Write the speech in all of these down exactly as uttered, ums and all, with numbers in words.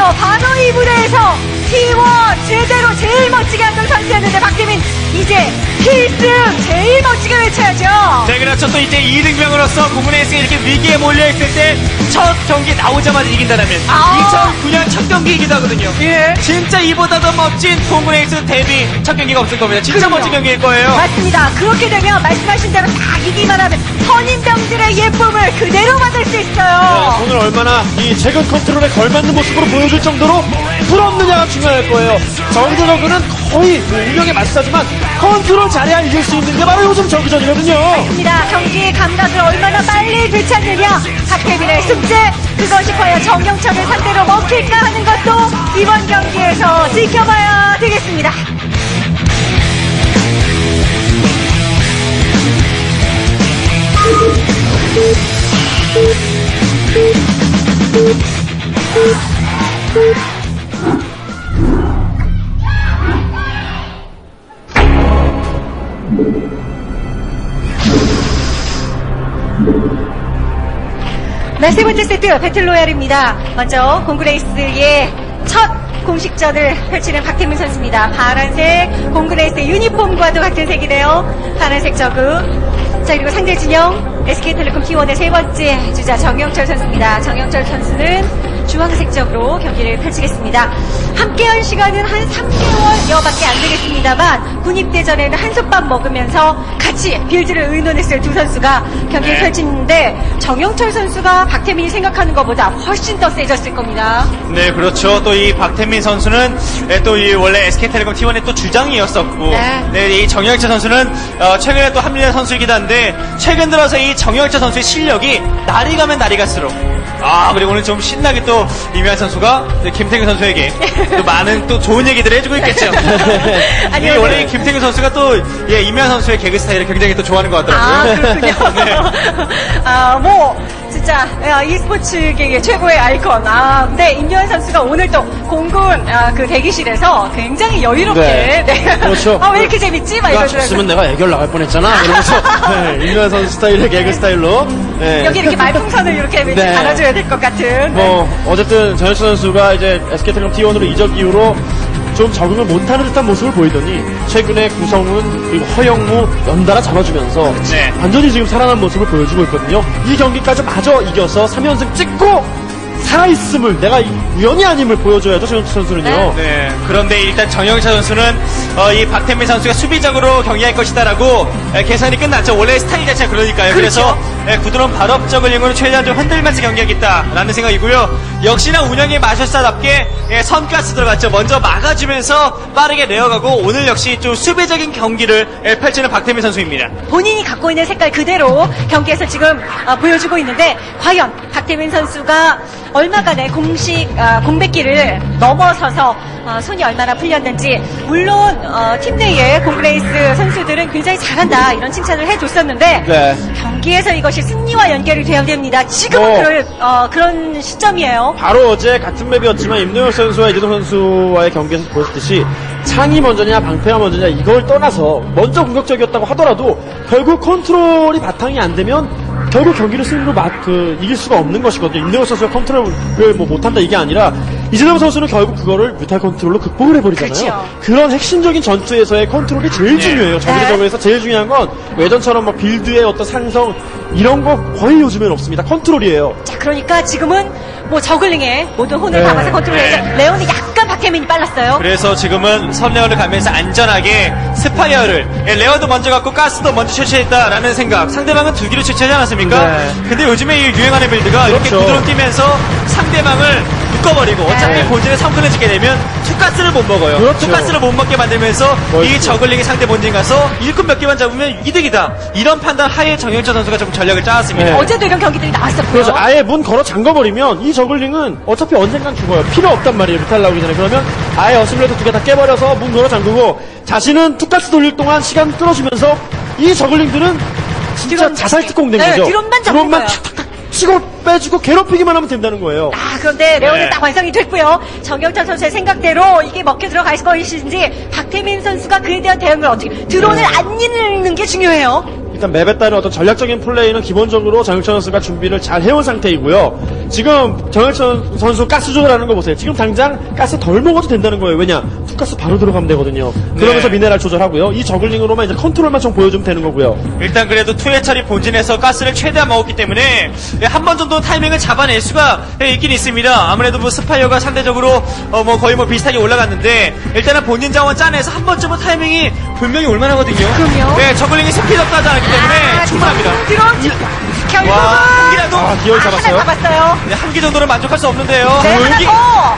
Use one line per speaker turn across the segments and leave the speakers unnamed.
그렇죠. 바로 이 무대에서 티원 제대로 제일 멋지게 하는 선수였는데 박태민 이제 필승 제일 멋지게 외쳐야죠.
네, 그렇죠. 또 이제 이 등병으로서 공군의 에이스가 이렇게 위기에 몰려있을 때 첫 경기 나오자마자 이긴다면
아
이천구 년 첫 경기이기도 하거든요.
예.
진짜 이보다 더 멋진 공군의 에이스 데뷔 첫 경기가 없을 겁니다. 진짜
그럼요.
멋진 경기일 거예요.
맞습니다. 그렇게 되면 말씀하신 대로 딱 이기만 하면 선임병들의 예쁨을 그대로 받을 수 있어요.
오늘 얼마나 이 최근 컨트롤에 걸맞는 모습으로 보여줄 정도로 풀었느냐가 중요할 거예요. 정규 저그는 거의 운영에 맞서지만 컨트롤 잘해야 이길 수 있는 게 바로 요즘 저그전이거든요.
맞습니다. 경기의 감각을 얼마나 빨리 되찾느냐. 박태민의 숙제 그것이 과연 정영철을 상대로 먹힐까 하는 것도 이번 경기에서 지켜봐야 되겠습니다. 네, 세 번째 세트 배틀로얄입니다. 먼저 공그레이스의 첫 공식전을 펼치는 박태민 선수입니다. 파란색 공그레이스의 유니폼과도 같은 색이네요. 파란색 저그. 자, 그리고 상대 진영 에스케이텔레콤 티원의 세 번째 주자 정영철 선수입니다. 정영철 선수는 주황색 적으로 경기를 펼치겠습니다. 함께한 시간은 한 삼 개월여밖에 안 되겠습니다만 군입대전에는 한솥밥 먹으면서 같이 빌드를 의논했을 두 선수가 경기를
네.
펼치는데 정영철 선수가 박태민이 생각하는 것보다 훨씬 더 세졌을 겁니다.
네, 그렇죠. 또 이 박태민 선수는 또 이 원래 에스케이텔레콤 티원의 또 주장이었었고,
네.
네, 이 정영철 선수는 어, 최근에 또 합류한 선수이기도 한데 최근 들어서 이 정영철 선수의 실력이 날이 가면 날이 갈수록 아, 그리고 오늘 좀 신나게 또 이명환 선수가 김태균 선수에게 또 많은 또 좋은 얘기들을 해주고 있겠죠.
아니요,
이 원래
네.
이 김태균 선수가 또 예, 이명환 선수의 개그 스타일을 굉장히 또 좋아하는 것 같더라고요.
아, 그렇군요.
네.
아, 뭐, 진짜, e스포츠계의 최고의 아이콘. 아, 근데 임요한 선수가 오늘 또 공군, 아, 그 대기실에서 굉장히 여유롭게.
네.
네.
그렇죠.
아, 왜 이렇게 재밌지? 막
내가
이러더라고요.
졌으면 내가 애결 나갈 뻔했잖아. 이러면서 네, 임요한 선수 스타일의 개그 스타일로 네.
여기 이렇게 말풍선을 이렇게 왠지
네.
달아줘야 될 것 같은.
뭐 어쨌든 정영철 선수가 이제 에스케이텔레콤 티원으로 이적 이후로 좀 적응을 못하는 듯한 모습을 보이더니 최근에 구성훈 그리고 허영무 연달아 잡아주면서
네.
완전히 지금 살아난 모습을 보여주고 있거든요. 이 경기까지 마저 이겨서 삼 연승 찍고 살아있음을 내가 우연이 아님을 보여줘야죠. 정영철 선수는요.
네.
네. 그런데 일단 정영철 선수는 어, 이 박태민 선수가 수비적으로 경기할 것이다라고 에, 계산이 끝났죠. 원래 스타일 자체가 그러니까요.
그렇죠.
그래서 에, 구드론 발업적을 이용으로 최대한 좀 흔들면서 경기하겠다라는 생각이고요. 역시나 운영의 마술사답게 예, 선가스 들어갔죠. 먼저 막아주면서 빠르게 내어가고 오늘 역시 좀 수비적인 경기를 에, 펼치는 박태민 선수입니다.
본인이 갖고 있는 색깔 그대로 경기에서 지금 어, 보여주고 있는데 과연 박태민 선수가 얼마간의 공식 어, 공백기를 넘어서서 어, 손이 얼마나 풀렸는지 물론 어, 팀 내의 공그레이스 선수들은 굉장히 잘한다 이런 칭찬을 해줬었는데
네.
경기에서 이것이 승리와 연결이 되어야 됩니다. 지금은
뭐.
그럴, 어, 그런 시점이에요.
바로 어제 같은 맵이었지만 임노혁 선수와 이재동 선수와의 경기에서 보였듯이 창이 먼저냐 방패가 먼저냐 이걸 떠나서 먼저 공격적이었다고 하더라도 결국 컨트롤이 바탕이 안 되면 결국 경기를 승리로 막, 그, 이길 수가 없는 것이거든요. 임노혁 선수가 컨트롤을 뭐 못한다 이게 아니라 이재동 선수는 결국 그거를 뮤탈 컨트롤로 극복을 해버리잖아요.
그렇죠.
그런 핵심적인 전투에서의 컨트롤이 제일
네.
중요해요.
네.
정기적으로서 제일 중요한 건 예전처럼 막 빌드의 어떤 상성 이런 거 거의 요즘엔 없습니다. 컨트롤이에요.
자, 그러니까 지금은 뭐 저글링에 모든 혼을
네.
담아서 컨트롤해서
네.
레온이 약간 박태민이 빨랐어요.
그래서 지금은 선레어를 가면서 안전하게 스파이어를 예, 레어도 먼저 갖고 가스도 먼저 채취했다라는 생각. 상대방은 두 기를 채취하지 않았습니까?
네.
근데 요즘에 이 유행하는 빌드가 이렇게
그렇죠.
구드론 뛰면서 상대방을 묶어버리고 어차피
네.
본진에 성근을 짓게 되면 투가스를 못 먹어요.
그렇죠.
투가스를 못 먹게 만들면서
그렇죠.
이 저글링이 상대 본진 가서 일꾼 몇 개만 잡으면 이득이다. 이런 판단 하에 정영철 선수가 좀 전략을 짜왔습니다.
네.
어제도 이런 경기들이 나왔었고요.
그래서 아예 문 걸어 잠궈버리면 이 저글링은 어차피 언젠간 죽어요. 필요 없단 말이에요. 뮤탈 나오기 전에. 그러면 아예 어시밀레이터 두 개 다 깨버려서 문 걸어 잠그고 자신은 투가스 돌릴 동안 시간 끌어주면서 이 저글링들은 진짜
드론
자살 특공 된
네,
거죠.
드론만 잡는 거예요.
탁탁탁 치고 빼주고 괴롭히기만 하면 된다는 거예요.
아, 그런데 레온이
네.
딱 완성이 됐고요. 정경철 선수의 생각대로 이게 먹혀 들어갈 것인지 박태민 선수가 그에 대한 대응을 어떻게 드론을
네.
안 잃는 게 중요해요.
일단 맵에 따른 어떤 전략적인 플레이는 기본적으로 정혁천 선수가 준비를 잘 해온 상태이고요. 지금 정혁천 선수 가스 조절하는 거 보세요. 지금 당장 가스 덜 먹어도 된다는 거예요. 왜냐? 투가스 바로 들어가면 되거든요. 그러면서
네.
미네랄 조절하고요. 이 저글링으로만 이제 컨트롤만 좀 보여주면 되는 거고요.
일단 그래도 투해철이 본진에서 가스를 최대한 먹었기 때문에 한 번 정도 타이밍을 잡아낼 수가 있긴 있습니다. 아무래도 뭐 스파이어가 상대적으로 어 뭐 거의 뭐 비슷하게 올라갔는데 일단은 본진 자원 짜내서 한 번쯤은 타이밍이 분명히 올만하거든요.
그럼요.
네, 저글링이 스피드업 하지 않기 때문에
아,
충분합니다.
들어 결국은
와, 한 기라도
아, 기어를
하나
잡았어요.
잡았어요.
네, 한 기 정도는 만족할 수 없는데요.
네,
두
하나
기.
더.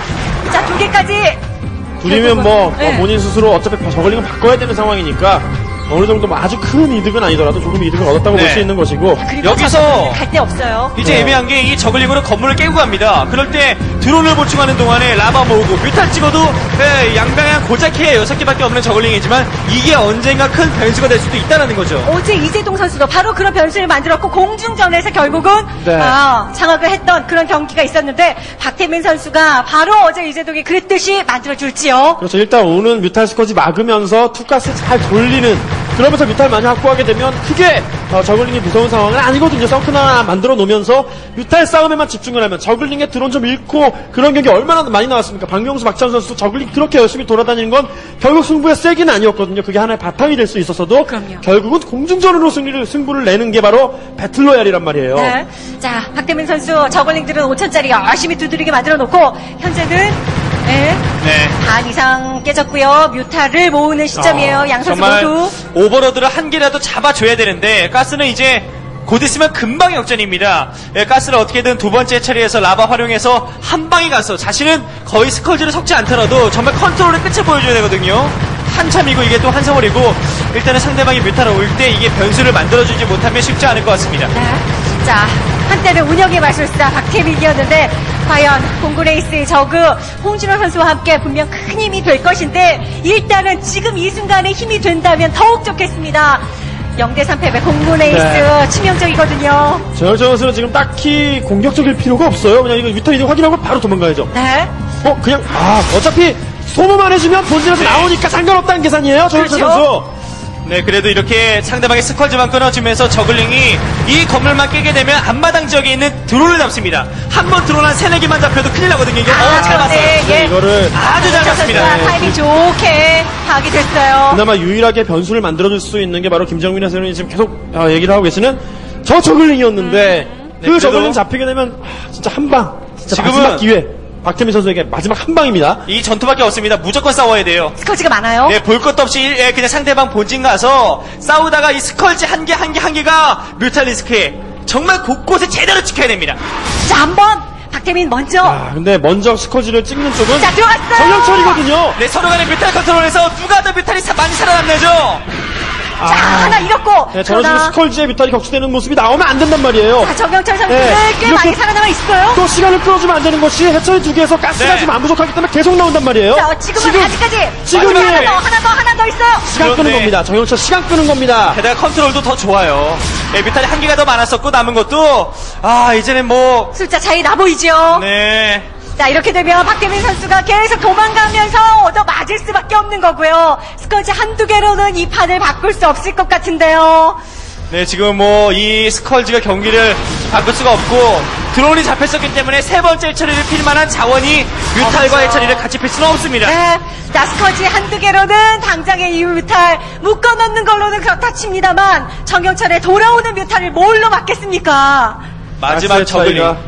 자, 두 개까지.
둘이면 뭐,
네.
어, 본인 스스로 어차피 저글링을 바꿔야 되는 상황이니까 어느 정도 뭐 아주 큰 이득은 아니더라도 조금 이득을 얻었다고
네.
볼 수 있는 것이고.
그리고
여기서
갈 데 없어요.
이제
네.
애매한 게 이 저글링으로 건물을 깨고 갑니다. 그럴 때 드론을 보충하는 동안에 라바 모으고 뮤탈 찍어도 예, 양방향 고작해 여섯 개밖에 없는 저글링이지만 이게 언젠가 큰 변수가 될 수도 있다는 거죠.
어제 이재동 선수도 바로 그런 변수를 만들었고 공중전에서 결국은
네.
아, 장악을 했던 그런 경기가 있었는데 박태민 선수가 바로 어제 이재동이 그랬듯이 만들어줄지요.
그렇죠. 일단 오는 뮤탈 스쿼지 막으면서 투가스 잘 돌리는, 그러면서 뮤탈 많이 확보하게 되면 크게 어, 저글링이 무서운 상황은 아니거든요. 썬큰 하나 만들어 놓으면서 뮤탈 싸움에만 집중을 하면 저글링의 드론 좀 잃고 그런 경기 얼마나 많이 나왔습니까? 박명수, 박찬 선수 저글링 그렇게 열심히 돌아다니는 건 결국 승부의 세기는 아니었거든요. 그게 하나의 바탕이 될 수 있었어도
그럼요.
결국은 공중전으로 승리를 승부를 내는 게 바로 배틀로얄이란 말이에요.
네. 자, 박태민 선수 저글링들은 오천짜리 열심히 두드리게 만들어 놓고 현재는 네,
네.
반 이상 깨졌고요. 뮤타를 모으는 시점이에요.
아,
양 선수
정말
모두.
오버로드를 한 개라도 잡아줘야 되는데 가스는 이제 곧 있으면 금방 역전입니다. 예, 가스를 어떻게든 두 번째 처리해서 라바 활용해서 한 방에 가서 자신은 거의 스컬지를 섞지 않더라도 정말 컨트롤의 끝을 보여줘야 되거든요. 한참이고 이게 또 한 세월이고 일단은 상대방이 뮤타를 올 때 이게 변수를 만들어주지 못하면 쉽지 않을 것 같습니다.
네. 자, 한때는 운영의 마술사 박태민이었는데 과연 공구레이스의 저그 홍진호 선수와 함께 분명 큰 힘이 될 것인데 일단은 지금 이 순간에 힘이 된다면 더욱 좋겠습니다. 영 대 삼 패배 공구레이스
네.
치명적이거든요.
정혁천 선수는 지금 딱히 공격적일 필요가 없어요. 그냥 이거 뮤탈 이득 확인하고 바로 도망가야죠.
네.
어, 그냥, 아, 어차피 소모만 해주면 본진에서
네.
나오니까 상관없다는 계산이에요, 정혁천
그렇죠.
선수.
네, 그래도 이렇게 상대방의 스컬즈만 끊어주면서 저글링이 이 건물만 깨게 되면 앞마당 지역에 있는 드론을 잡습니다. 한 번 드론 한 세네 개만 잡혀도 큰일 나거든요. 이거 어, 잘 봤어요.
네, 예.
이거를
아주 잘 봤습니다.
선수가
네.
타이밍 좋게 파악이 됐어요.
그나마 유일하게 변수를 만들어줄 수 있는 게 바로 김정민 해설위원이 지금 계속 아, 얘기를 하고 계시는 저 저글링이었는데
음.
그
네, 그래도-
저글링 잡히게 되면 아, 진짜 한 방, 진짜
지금은-
마지막 기회. 박태민 선수에게 마지막 한 방입니다.
이 전투밖에 없습니다. 무조건 싸워야 돼요.
스커지가 많아요.
네, 볼 것도 없이 예, 그냥 상대방 본진 가서 싸우다가 이 스컬지 한 개 한 개 한 개가 뮤탈리스크에 정말 곳곳에 제대로 지켜야 됩니다.
자, 한번 박태민 먼저.
아, 근데 먼저 스커지를 찍는 쪽은
자, 들어갔어요.
정영철이거든요.
네, 서로 간의 뮤탈 컨트롤에서 누가 더 뮤탈이 사- 많이 살아남네죠.
자, 하나 잃었고.
네, 저런 식으로
그러나
스컬지에 뮤탈이 격추되는 모습이 나오면 안 된단 말이에요.
자, 정영철 선수는
네,
꽤
이렇게-
많이 살아남아 있어요.
또 시간을 끌어주면 안 되는 것이 해처리 두 개에서 가스가
네.
지금 안 부족하기 때문에 계속 나온단 말이에요.
자, 지금은
지금
아직까지.
지금이-
하나 더, 하나 더, 하나 더 있어요.
시간 끄는
그런데-
겁니다. 정영철 시간 끄는 겁니다.
게다가 컨트롤도 더 좋아요. 네, 뮤탈이 한 개가 더 많았었고 남은 것도 아 이제는 뭐
숫자 차이 나 보이죠?
네.
자, 이렇게 되면 박태민 선수가 계속 도망가면서 얻어 맞을 수밖에 없는 거고요. 스커지 한두 개로는 이 판을 바꿀 수 없을 것 같은데요.
네, 지금 뭐 이 스컬지가 경기를 바꿀 수가 없고 드론이 잡혔었기 때문에 세 번째 처리를 필 만한 자원이 뮤탈과 의 처리를 같이 필 수는 없습니다.
네. 자, 스커지 한두 개로는 당장의 이 뮤탈 묶어넣는 걸로는 그렇다 칩니다만 정영철의 돌아오는 뮤탈을 뭘로 막겠습니까?
마지막
가스의
저글링.
차이가-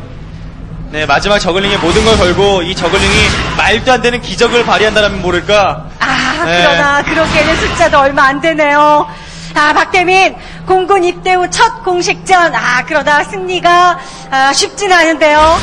네, 마지막 저글링에 모든 걸 걸고 이 저글링이 말도 안 되는 기적을 발휘한다면 모를까.
아,
네.
그러나 그러기에는 숫자도 얼마 안 되네요. 아, 박태민 공군 입대 후 첫 공식전. 아, 그러다 승리가 아, 쉽지는 않은데요.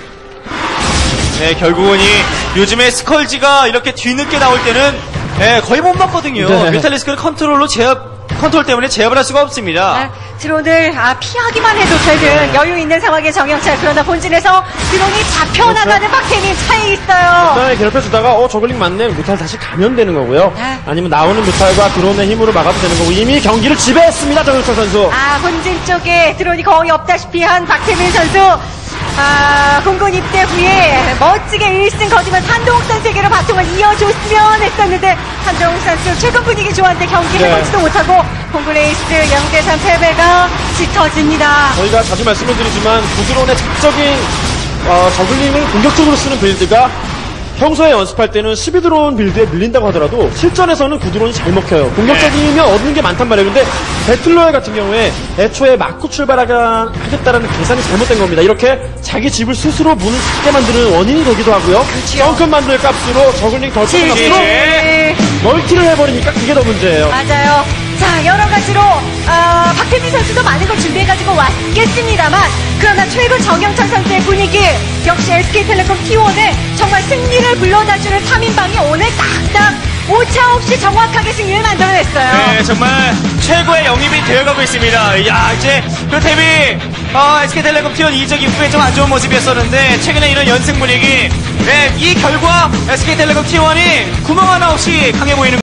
네, 결국은 이 요즘에 스컬지가 이렇게 뒤늦게 나올 때는 네, 거의 못 막거든요.
네.
뮤탈리스크를 컨트롤로 제압, 컨트롤 때문에 제압을 할 수가 없습니다.
아, 드론을 아, 피하기만 해도 되는 여유 있는 상황의 정영철. 그러나 본진에서 드론이 잡혀나가는 박태민 차이 있어요.
일단에 괴롭혀주다가 어 저글링 맞네 뮤탈 다시 가면 되는 거고요.
네.
아니면 나오는 뮤탈과 드론의 힘으로 막아도 되는 거고 이미 경기를 지배했습니다 정영철 선수.
아, 본진 쪽에 드론이 거의 없다시피 한 박태민 선수. 아, 공군 입대 후에 멋지게 일 승 거두면서 한동욱 선수에게로 바통을 이어줬으면 했었는데 한동욱 선수 최근 분위기 좋았는데 경기를
네.
보지도 못하고 공그레이스 영 대 삼 패배가 짙어집니다.
저희가 자주 말씀을 드리지만 구드론의 적적인 어, 저글링을 공격적으로 쓰는 빌드가 평소에 연습할 때는 십이 드론 빌드에 밀린다고 하더라도 실전에서는 구드론이 잘 먹혀요. 공격적이면 얻는 게 많단 말이에요. 근데 배틀로얄 같은 경우에 애초에 맞고 출발하겠다라는 계산이 잘못된 겁니다. 이렇게 자기 집을 스스로 문을 닫게 만드는 원인이 되기도 하고요. 덩큰 만들 값으로 저글링 덜 쏘는 값으로
네.
멀티를 해버리니까 그게 더 문제예요.
맞아요. 자, 여러 가지로 아, 박태민 선수도 많은 걸 준비해가지고 왔겠습니다만 그러나 최근 정영찬 선수의 분위기 역시 에스케이텔레콤 티원에 정말 승리를 불러다주는 삼 인방이 오늘 딱딱 오차없이 정확하게 승리를 만들어냈어요.
네, 정말 최고의 영입이 되어가고 있습니다. 야, 이제 그렇다면 어, 에스케이텔레콤 티원 이적 이후에 좀 안 좋은 모습이었었는데 최근에 이런 연승 분위기, 네, 이 결과 에스케이텔레콤 티원이 구멍 하나 없이 강해 보이는